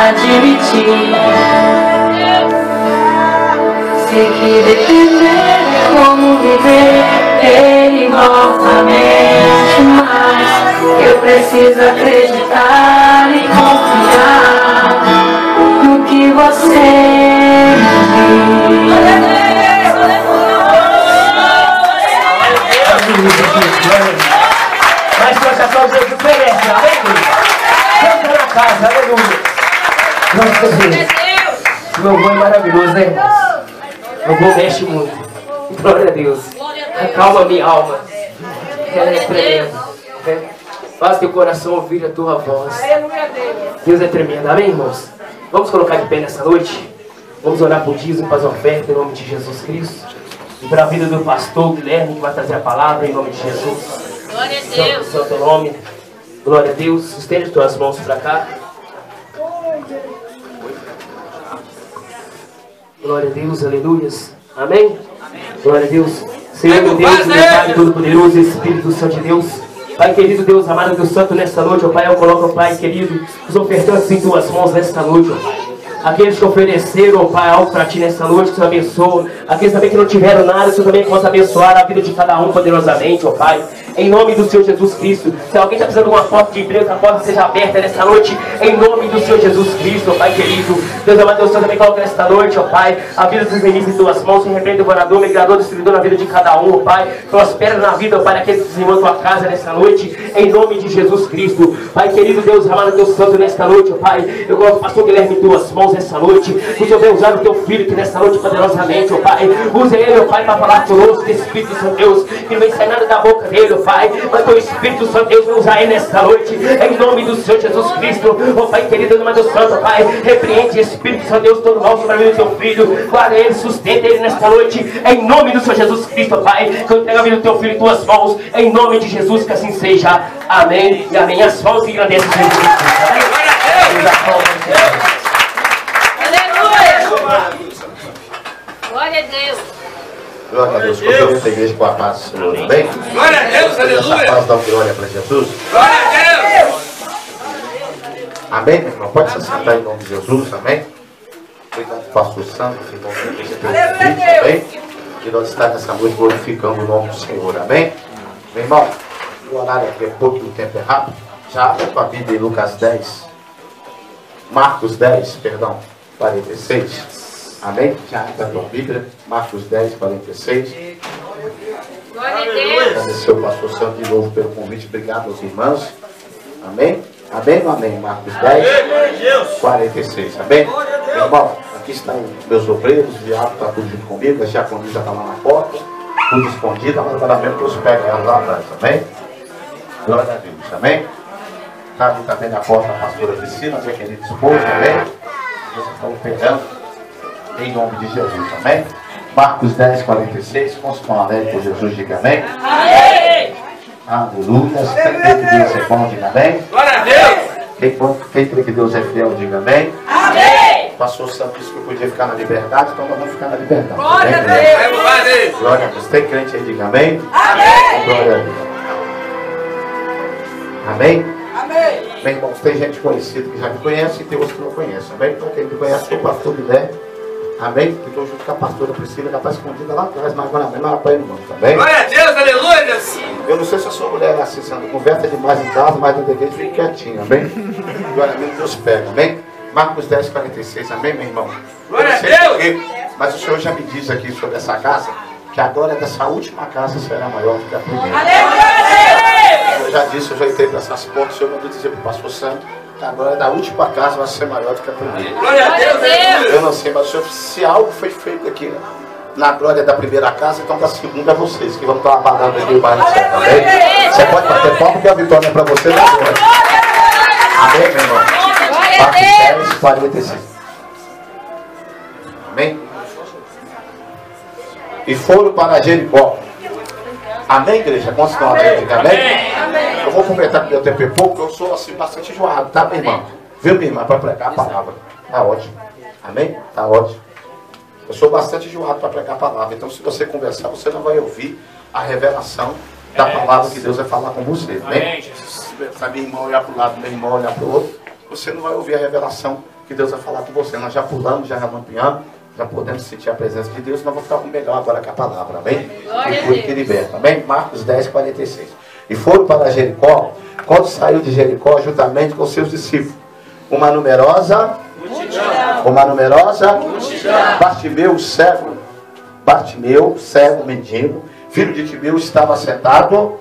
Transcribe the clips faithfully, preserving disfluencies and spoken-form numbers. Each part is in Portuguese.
admitir. Sei que depender de como viver imortalmente, mas eu preciso acreditar e confiar no que você me Mas que essa só Jesus merece, amém? Canta na casa, aleluia. Nossa Deus. Meu avô é maravilhoso, né, irmãos? Meu avô mexe muito. Glória a Deus. Acalma minha alma. Ela é tremenda. Faz teu coração ouvir a tua voz. Deus é tremendo, amém, irmãos? Vamos colocar de pé nessa noite. Vamos orar por dízimo, para as ofertas em nome de Jesus Cristo. E para a vida do pastor Guilherme, que vai trazer a palavra em nome de Jesus. Glória a Deus. Santo, santo nome. Glória a Deus. Estende as tuas mãos para cá. Glória a Deus, aleluias. Amém? Amém. Glória a Deus. Senhor meu Deus, meu Pai Todo-Poderoso, Espírito Santo de Deus. Pai querido, Deus amado, Deus Santo, nesta noite, ó Pai, eu coloco, ó Pai querido, os ofertantes em tuas mãos nesta noite, ó Pai. Aqueles que ofereceram, ó Pai, algo para ti nesta noite, que o Senhor abençoa. Aqueles também que não tiveram nada, que o Senhor também possa abençoar a vida de cada um poderosamente, ó Pai. Em nome do Senhor Jesus Cristo. Se alguém está precisando de uma porta de emprego, que a porta seja aberta nesta noite. Em nome do Senhor Jesus Cristo, ó Pai querido. Deus amado, Deus Santo, também coloca nesta noite, ó Pai, a vida dos inimigos em tuas mãos. Se repreende o devorador, migrador, destruidor na vida de cada um, ó Pai. Prospera na vida, ó Pai, daqueles que desenvolvem a tua casa nesta noite. Em nome de Jesus Cristo. Pai querido, Deus amado, Deus Santo, nesta noite, ó Pai. Eu coloco o pastor Guilherme em tuas mãos nesta noite. O Senhor vai usar o teu filho que nesta noite poderosamente, ó Pai. Use ele, ó Pai, para falar conosco, Espírito Santo Deus. Que não vem sair nada da boca dele, ó Pai. Mas o Espírito Santo Deus vai usar ele nesta noite. Em nome do Senhor Jesus Cristo. Ó Pai querido, Deus Deus Santo, ó Pai. Repreende, Espírito Santo Deus, todo mal sobre a vida do teu filho. Guarda ele, sustenta ele nesta noite. Em nome do Senhor Jesus Cristo, ó Pai. Que eu entrego a vida do teu filho em tuas mãos. Em nome de Jesus, que assim seja. Amém. E amém. As mãos que engrandecem Jesus Cristo. Glória a Deus. Glória a Deus. Cumprimento a igreja com a paz do Senhor, amém? Glória a Deus, aleluia. Essa paz dá glória para Jesus. Glória a Deus. Amém, meu irmão? Pode se sentar em nome de Jesus, amém? Obrigado, pastor Santo, irmão, pelo convite, amém? E nós estamos nessa noite glorificando o nome do Senhor, amém? Meu irmão, o horário aqui é pouco, o tempo é rápido. Já abre a tua Bíblia em Lucas dez. Marcos dez, perdão, quarenta e seis. Amém? Já abre a tua Bíblia, Marcos dez, quarenta e seis. Glória a Deus. Agradecer o pastor Santo de novo pelo convite. Obrigado aos irmãos. Amém? Amém ou amém? Marcos dez, quarenta e seis. Amém? Meu irmão, aqui estão meus obreiros, o diabo está tudo junto comigo, a diaconisa está lá na porta, tudo escondido, mas agora mesmo que eu pego ela lá atrás. Amém? Glória a Deus. Amém? Está ali também na porta a pastora Priscila, minha querida esposa. Amém? Vocês estão pegando. Em nome de Jesus, amém? Marcos dez, quarenta e seis, com alegre por Jesus, diga amém. Amém. Aleluia. Quem crê que Deus é bom, diga amém. Glória a Deus. Quem, quem crê que Deus é fiel, diga amém. Amém. O pastor Santo disse que eu podia ficar na liberdade, então nós vamos ficar na liberdade. Glória a amém? Deus. Glória a Deus. Glória a Deus. Tem crente aí, diga amém. Amém. Glória a Deus. Amém? Amém. Bem, irmãos, tem gente conhecida que já me conhece e tem outros que não conhecem. Amém? Então quem me conhece é o pastor Guilherme. Amém? Que estou junto com a pastora Priscila, que está escondida lá atrás, mas agora mesmo ela está indo muito, também. Glória a Deus, aleluia. Eu não sei se a sua mulher é assim, Sandra, conversa demais em casa, mas no igreja fica quietinho, amém? Glória a Deus, Deus pega, amém? Marcos dez, quarenta e seis, amém, meu irmão? Glória a sei Deus! porquê, mas o Senhor já me diz aqui sobre essa casa, que a glória dessa última casa será maior do que a primeira. Aleluia! Eu já disse, eu já entrei para essas portas, o Senhor mandou dizer para o pastor Santo, que a glória da última casa vai ser maior do que a primeira. Glória a Deus, aleluia. Eu não sei, mas o Senhor, se algo foi feito aqui, né, na glória da primeira casa, então da segunda é vocês que vão estar apagando aqui o bairro certo, amém? Você pode bater palma porque a vitória é para você na glória. Amém, meu irmão? Marcos dez, quarenta e seis. Amém? E foram para Jericó. Amém, igreja? Quantos estão amém? Amém? Amém? Eu vou aproveitar que meu tempo é pouco, porque eu sou assim bastante enjoado, tá, minha irmã? Viu, minha irmã? Para pregar a palavra. Tá ótimo. Amém? Tá ótimo. Eu sou bastante enjoado para pregar a palavra. Então, se você conversar, você não vai ouvir a revelação da palavra que Deus vai falar com você. Amém? Se minha irmã olhar para o lado, meu irmão olhar para o outro, você não vai ouvir a revelação que Deus vai falar com você. Nós já pulamos, já relampeamos, já podemos sentir a presença de Deus. Nós vamos ficar com melhor agora com a palavra, amém? E foi que liberta, amém? Marcos dez, quarenta e seis. E foram para Jericó, quando saiu de Jericó, juntamente com seus discípulos, uma numerosa multidão. Uma numerosa multidão. Bartimeu, cego, Bartimeu, cego, mendigo, filho de Timeu, estava sentado.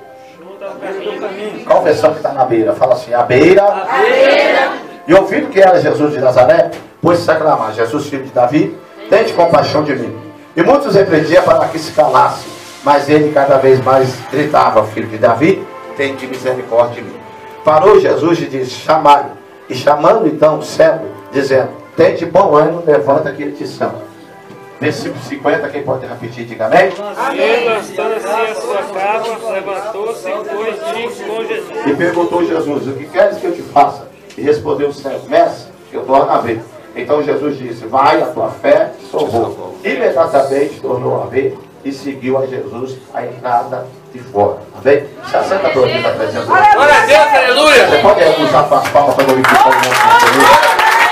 Qual versão que está na beira? Fala assim, a beira. A beira. E ouvindo que era Jesus de Nazaré, pôs-se a clamar, Jesus, filho de Davi, tente compaixão de mim. E muitos repreendiam para que se calasse, mas ele cada vez mais gritava, filho de Davi, tente misericórdia de mim. Parou Jesus e disse, chamai-o. E chamando então o cego, dizendo, tente bom ânimo, levanta que ele te chama. Versículo cinquenta, quem pode repetir, diga amém? Amém. Bastando assim a sua capa, levantou-se e foi de com Jesus. E perguntou Jesus, o que queres que eu te faça? E respondeu o cego, mestre, eu torno a ver. Então Jesus disse, vai, a tua fé te salvou. Imediatamente tornou a ver e seguiu a Jesus a entrada de fora. Amém? Se assenta para ouvir a presença de Deus. Glória a Deus, aleluia. Você pode usar as palmas para glorificar o nome do Senhor?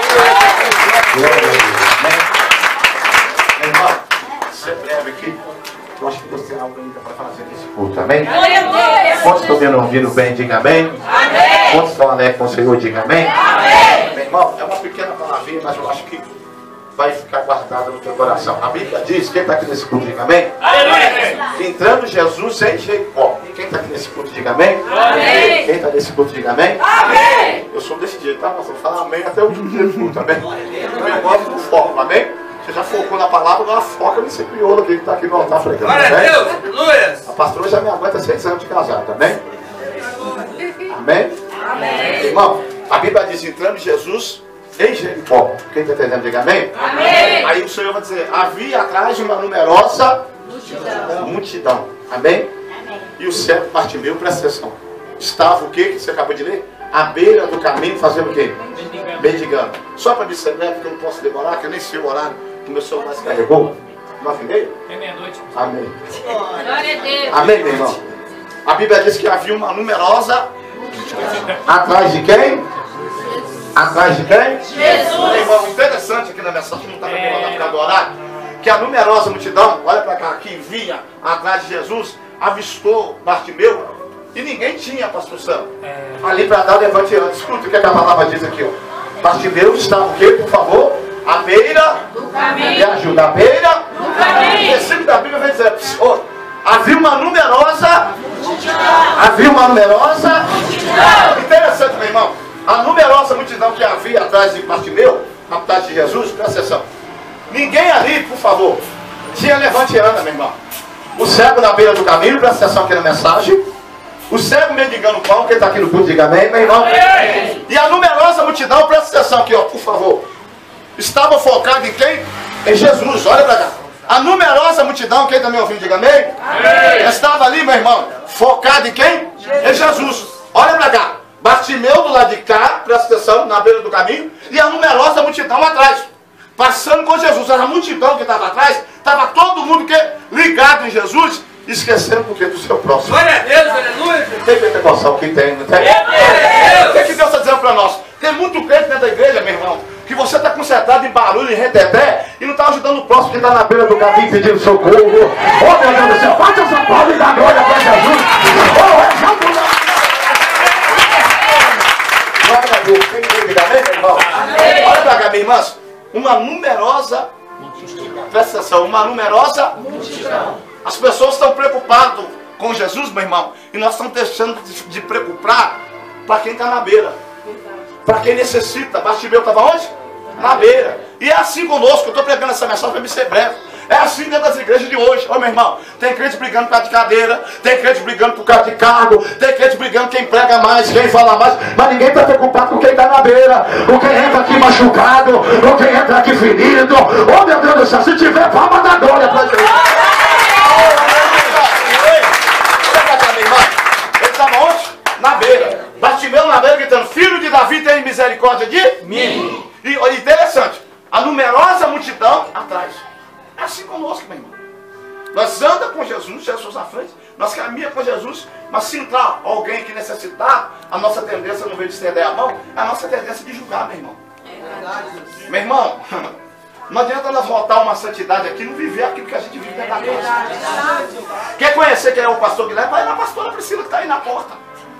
Glória a Deus. Meu irmão, você breve aqui. Eu acho que você tem algo ainda para fazer nesse culto. Amém? Quantos estão me ouvindo bem, diga amém. Amém. Quantos estão alegres com o Senhor, diga amém. Amém. Meu irmão, é uma pequena palavrinha, mas eu acho que vai ficar guardada no teu coração. A Bíblia diz, quem está aqui nesse culto, diga amém. Amém. Entrando Jesus em Jericó. Quem está aqui nesse culto, diga amém. Amém. Quem está nesse culto, diga amém. Amém. Eu sou desse jeito, tá? Mas vou falar amém até o último dia do culto, amém. Eu gosto do foco, amém. Você já focou na palavra, agora foca nesse crioulo que está aqui no altar pregando. Glória a Deus, aleluia. A pastora já me aguenta seis anos de casado, amém? Amém? Amém. Irmão, a Bíblia diz, entrando Jesus em Jericó. Quem está entendendo, diga amém? Amém. Aí o Senhor vai dizer, havia atrás de uma numerosa multidão. multidão. Amém? Amém. E o cego Bartimeu, presta atenção. Estava o que que você acabou de ler? À beira do caminho, fazendo o quê? Mendigando. Só para me ser breve, porque eu não posso demorar, que eu nem sei o horário que o meu celular se carregou. Nove e meia? É meia-noite. Amém. Glória a Deus. Amém, meu irmão? A Bíblia diz que havia uma numerosa atrás de quem? Atrás de quem? Jesus. Meu irmão, interessante aqui na mensagem, não está na ficar do horário, que a numerosa multidão, olha para cá, que vinha atrás de Jesus, avistou Bartimeu, e ninguém tinha, pastor Sam, ali para dar levante antes. Escuta o que a palavra diz aqui, ó. Bartimeu estava o quê, por favor? À beira do caminho. Me ajuda, à beira do caminho. O versículo da Bíblia vai dizer, oh, havia uma numerosa multidão. Havia uma numerosa multidão. Interessante, meu irmão. A numerosa multidão que havia atrás de Bartimeu, atrás de Jesus, presta atenção. Ninguém ali, por favor, tinha levante e anda, meu irmão. O cego na beira do caminho, presta atenção aqui na mensagem. O cego mendigando pão, quem está aqui no culto, diga amém, meu irmão. Amém. E a numerosa multidão, presta atenção aqui, ó, por favor. Estava focado em quem? Em Jesus, olha para cá. A numerosa multidão, quem está me ouvindo, diga amém. Amém. Estava ali, meu irmão, focado em quem? Jesus. Em Jesus. Olha para cá. Bartimeu do lado de cá, presta atenção, na beira do caminho, e a numerosa multidão atrás, passando com Jesus. A multidão que estava atrás, estava todo mundo que, ligado em Jesus, esquecendo do que do seu próximo. Glória a Deus, aleluia. Tem pentecostal que tem, não tem? O que, que Deus está dizendo para nós? Tem muito crente dentro da igreja, meu irmão, que você está concentrado em barulho, em reteté, e não está ajudando o próximo que está na beira do caminho pedindo socorro. Oh, meu Deus do céu, bate essa palma e dá glória para Jesus. Oh, é Glória a Deus. Tem que dizer amém, meu irmão? Amém. Olha para cá, minha irmã. Uma numerosa multidão. Presta atenção, uma numerosa multidão. As pessoas estão preocupadas com Jesus, meu irmão, e nós estamos deixando de, de preocupar para quem está na beira. Para quem necessita. Bartimeu estava onde? Na beira. E é assim conosco, eu estou pregando essa mensagem para me ser breve. É assim dentro das igrejas de hoje. Ô, meu irmão, tem crente brigando por causa de cadeira, tem crente brigando por causa de cargo, tem crente brigando quem prega mais, quem fala mais, mas ninguém está preocupado com quem está na beira, ou quem entra aqui machucado, ou quem entra aqui ferido. Ô, meu Deus do céu, se tiver palma da glória para Jesus. Ele estava onde? Na beira. Bartimeu na beira gritando, filho de Davi, tem misericórdia de mim. E interessante, a numerosa multidão atrás. É assim conosco, meu irmão. Nós andamos com Jesus, Jesus na frente, nós caminhamos com Jesus, mas se entrar alguém que necessitar, a nossa tendência, não veio de estender a mão, a nossa tendência é de julgar, meu irmão. Meu irmão, não adianta nós voltar uma santidade aqui e não viver aquilo que a gente vive dentro da casa. Quer conhecer quem é o pastor Guilherme? Vai na pastora Priscila que está aí na porta.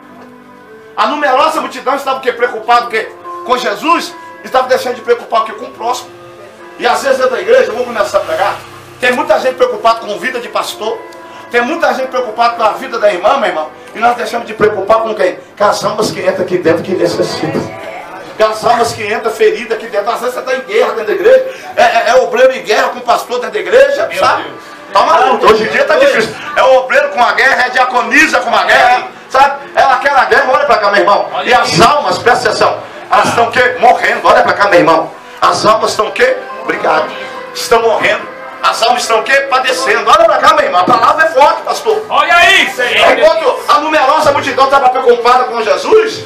A numerosa multidão estava o quê? Preocupado o quê? Com Jesus, estava deixando de preocupar o quê? Com o próximo. E às vezes dentro da igreja, eu vou começar a pregar, tem muita gente preocupada com a vida de pastor, tem muita gente preocupada com a vida da irmã, meu irmão, e nós deixamos de preocupar com quem? Com as almas que entram aqui dentro que necessitam. Com as almas que entram feridas aqui dentro. Às vezes você está em guerra dentro da igreja, é, é, é obreiro em guerra com o pastor dentro da igreja, sabe? Tá maluco, hoje em dia está difícil. É o obreiro com a guerra, é diaconisa com a guerra, sabe? Ela quer a guerra, olha para cá, meu irmão. E as almas, presta atenção, elas estão o quê? Morrendo, olha para cá, meu irmão. As almas estão o quê? Obrigado. Estão morrendo. As almas estão o quê? Padecendo. Olha para cá, meu irmão. A palavra é forte, pastor. Olha aí, Senhor. Enquanto a numerosa multidão estava preocupada com Jesus,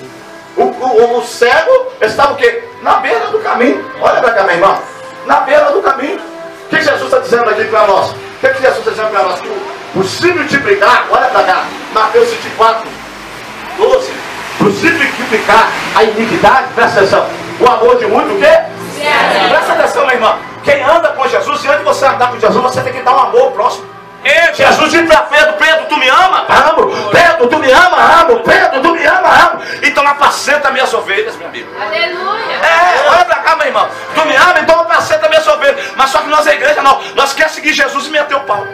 o, o, o cego estava o quê? Na beira do caminho. Olha para cá, meu irmão. Na beira do caminho. O que Jesus está dizendo aqui para nós? O que, que Jesus está dizendo para nós? Que o, o se multiplicar, olha para cá. Mateus vinte e quatro, doze. O se multiplicar a iniquidade, presta atenção. O amor de muito, o quê? Sim. Presta atenção, meu irmão. Quem anda com Jesus, e antes de você andar com Jesus, você tem que dar um amor ao próximo. Eita. Jesus disse para Pedro: Pedro, tu me ama? Amo. Pedro, tu me ama? Amo. Pedro, tu me ama? Amo. Então apacenta minhas ovelhas, meu amigo. Aleluia. É, olha pra cá, meu irmão. Tu me ama, então apacenta minhas ovelhas. Mas só que nós, a igreja, não. Nós queremos seguir Jesus e meter o pau.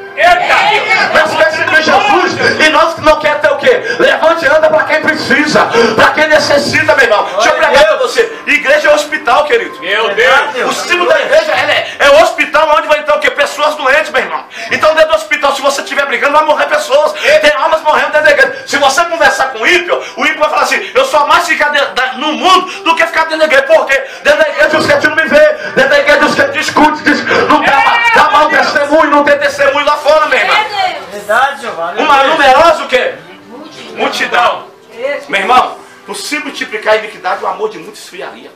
Eita. Nós queremos seguir Jesus e nós não queremos ter o quê? Levante e anda para quem precisa, para quem necessita, meu irmão. Deixa eu pregar para você. Igreja é hospital, querido. Meu Deus. O símbolo da igreja é, é o hospital onde vai entrar o quê? Pessoas doentes, meu irmão. Então dentro do hospital, se você estiver brigando, vai morrer pessoas. Tem almas morrendo dentro da igreja. Se você conversar com o ímpio, o ímpio vai falar assim: eu sou mais ficar de, da, no mundo do que ficar dentro da igreja. Por quê? Dentro da igreja os que não me vê. Dentro da igreja os que discutem, diz, não dá, dá mau testemunho, não tem testemunho lá fora, meu irmão. Verdade, Giovanni. Uma numerosa o quê? Multidão. Meu irmão, por se multiplicar a iniquidade, o amor de muitos esfriaria.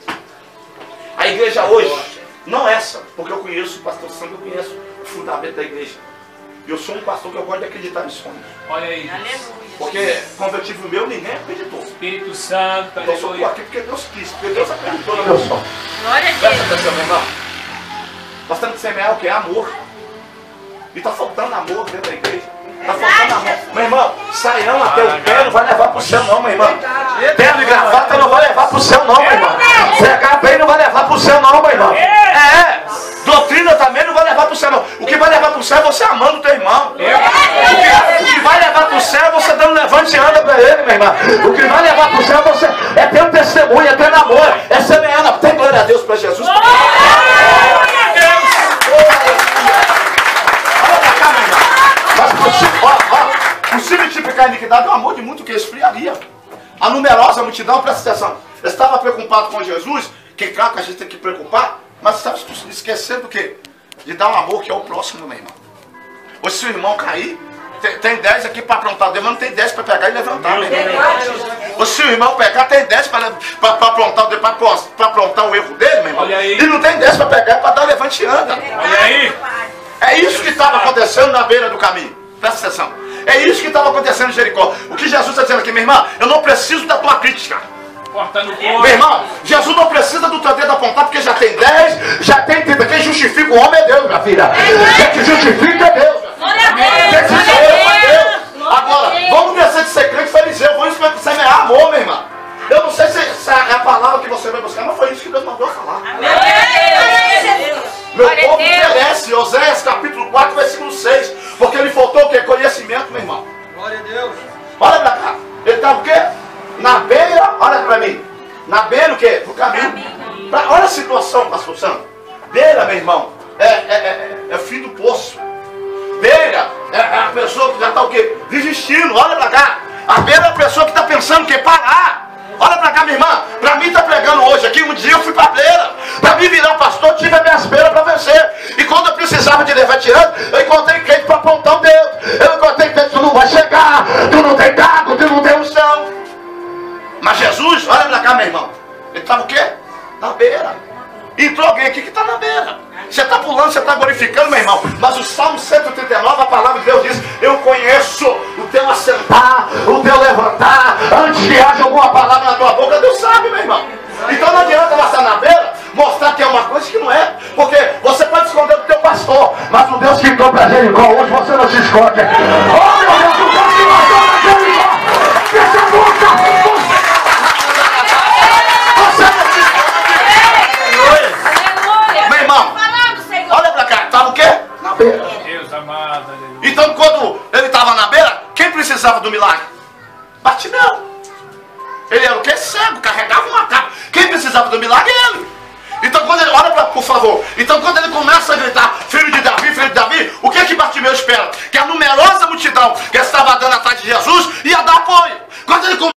A igreja hoje, não essa, porque eu conheço o pastor Sandro, eu conheço o fundamento da igreja. Eu sou um pastor que eu gosto de acreditar em sonhos. Olha aí. Porque quando eu tive o meu, ninguém acreditou. Espírito Santo, Então eu sou aleluia. aqui porque Deus quis, porque Deus acreditou no meu sonho. Glória a Presta Deus. atenção, meu irmão. Nós temos que semear o que? Amor. E está faltando amor dentro da igreja. Está faltando amor. Meu irmão, saião até o pé não vai levar para o céu não, meu irmão. Terno e gravata não vai levar para o céu não, meu irmão. Pregar bem não vai levar para o céu não, meu irmão. É, doutrina também não vai levar para o céu não. O que vai levar para o céu é você amando o teu irmão. O que, o que vai levar para o céu é você dando levante e anda para ele, meu irmão. O que vai levar para o céu é você é ter um testemunho, é ter namoro, é semeando. Tem glória a Deus para Jesus. Por se multiplicar a iniquidade, o amor de muito que esfriaria. A numerosa multidão, presta atenção, estava preocupado com Jesus, que claro que a gente tem que preocupar, mas estava esquecendo do quê? De dar um amor que é o próximo, meu irmão. Hoje se o irmão cair, tem, tem dez aqui para aprontar, mas não tem dez para pegar e levantar, meu irmão. Hoje se o irmão pegar, tem dez para aprontar, para aprontar o erro dele, meu irmão. Olha aí. E não tem dez para pegar, para dar levante e anda. Olha aí. É isso que estava acontecendo na beira do caminho. Presta atenção. É isso que estava acontecendo em Jericó. O que Jesus está dizendo aqui, minha irmã, eu não preciso da tua crítica. Cortando o Meu corpo. irmão, Jesus não precisa do teu dedo apontar, porque já tem dez, já tem trinta. Quem justifica o homem é Deus, minha filha. Quem te justifica é Deus. Quem te salva é Deus. Agora, vamos descer de ser crente fariseu. Vamos semear amor, meu irmão. Eu não sei se essa é a palavra que você vai buscar, mas foi isso que Deus mandou falar. Meu povo merece, Oséias capítulo quatro, versículo seis. Porque ele faltou o quê? Conhecimento, meu irmão. Glória a Deus. Olha pra cá. Ele estava o quê? Na beira, olha pra mim. Na beira o quê? Do caminho. Pra, olha a situação, pastor Santo. Beira, meu irmão, é, é, é, é fim do poço. Beira é, é a pessoa que já está o quê? Desistindo. Olha pra cá. A beira é a pessoa que está pensando o quê? Parar. Olha pra cá, minha irmã. Pra mim tá pregando hoje aqui. Um dia eu fui pra beira. Pra mim virar pastor, tive as minhas beiras pra vencer. E quando eu precisava de levar tirando, eu encontrei crente pra apontar o dedo. Eu encontrei crente, tu não vai chegar, tu não tem dado, tu não tem unção. Mas Jesus, olha pra cá, meu irmão. Ele estava o quê? Na beira. Entrou alguém aqui que está na beira. Você está pulando, você está glorificando, meu irmão. Mas o Salmo cento e trinta e nove, a palavra de Deus diz: eu conheço o teu assentar, o teu levantar. Antes que haja alguma palavra na tua boca, Deus sabe, meu irmão. Então não adianta nós estar na beira que é uma coisa que não é. Porque você pode esconder do teu pastor, mas o Deus que entrou pra Jericó, hoje você não se esconde. Oh meu Deus, o Deus que matou na Jericó, deixa a boca, você não se esconde. Meu irmão, olha pra cá, estava o quê? Na beira. Deus amado, aleluia. Então quando ele estava na beira, quem precisava do milagre? Bartimeu. Ele era o quê? Cego, carregava uma capa. Quem precisava do milagre é ele. Então quando ele, olha pra, por favor, então quando ele começa a gritar, filho de Davi, filho de Davi, o que é que Bartimeu espera? Que a numerosa multidão que estava dando atrás de Jesus ia dar apoio. Quando ele começa